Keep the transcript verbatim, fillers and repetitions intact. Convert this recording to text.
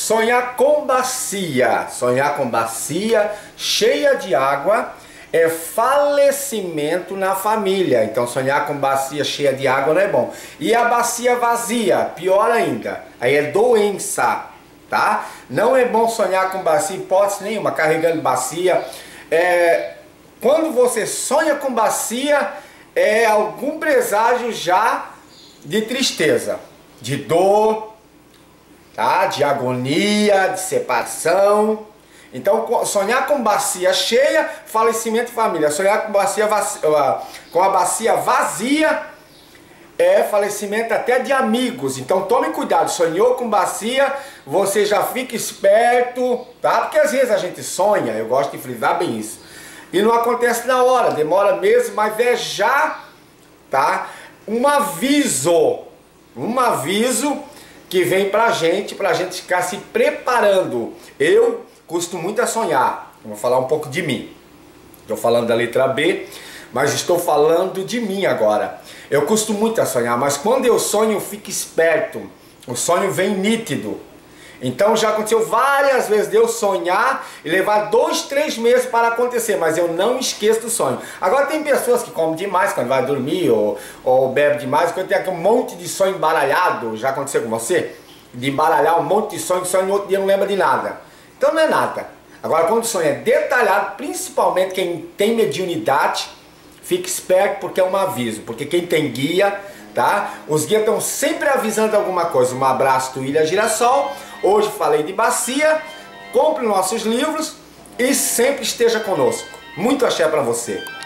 Sonhar com bacia, sonhar com bacia cheia de água é falecimento na família. Então sonhar com bacia cheia de água não é bom. E a bacia vazia, pior ainda, aí é doença, tá? Não é bom sonhar com bacia, hipótese nenhuma, carregando bacia. É, quando você sonha com bacia, é algum presságio já de tristeza, de dor, tá? De agonia, de separação. Então, sonhar com bacia cheia, falecimento de família. Sonhar com, bacia vazia, com a bacia vazia é falecimento até de amigos. Então, tome cuidado. Sonhou com bacia, você já fica esperto, tá? Porque às vezes a gente sonha, eu gosto de frisar bem isso, e não acontece na hora, demora mesmo, mas é já, tá? Um aviso, um aviso que vem pra gente, pra gente ficar se preparando. Eu custo muito a sonhar. Vou falar um pouco de mim. Estou falando da letra B, mas estou falando de mim agora. Eu custo muito a sonhar, mas quando eu sonho eu fico esperto. O sonho vem nítido. Então já aconteceu várias vezes de eu sonhar e levar dois, três meses para acontecer, mas eu não esqueço do sonho. Agora tem pessoas que comem demais quando vai dormir ou, ou bebe demais, quando tem aquele monte de sonho embaralhado. Já aconteceu com você? De embaralhar um monte de sonho, sonho no outro dia não lembra de nada. Então não é nada. Agora quando o sonho é detalhado, principalmente quem tem mediunidade, fique esperto porque é um aviso. Porque quem tem guia, tá? Os guias estão sempre avisando alguma coisa. Um abraço do Ilha Girassol. Hoje falei de bacia. Compre nossos livros e sempre esteja conosco. Muito axé para você.